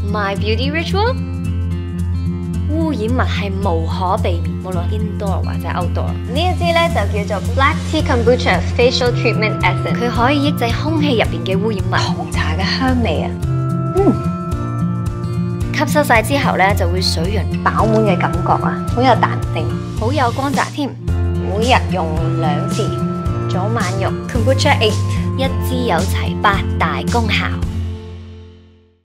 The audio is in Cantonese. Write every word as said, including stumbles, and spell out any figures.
My beauty ritual， 污染物係無可避免，無論 indoor 或者 outdoor。 呢一支咧就叫做 Black Tea Kombucha Facial Treatment Essence， 佢可以抑制空氣入邊嘅污染物。 紅茶嘅香味啊，嗯， 吸收晒之後咧就會水潤飽滿嘅感覺啊，好有彈性， 好有光澤添。 每日用兩次，早晚用 Kombucha Eight， 一支有齊八大功效。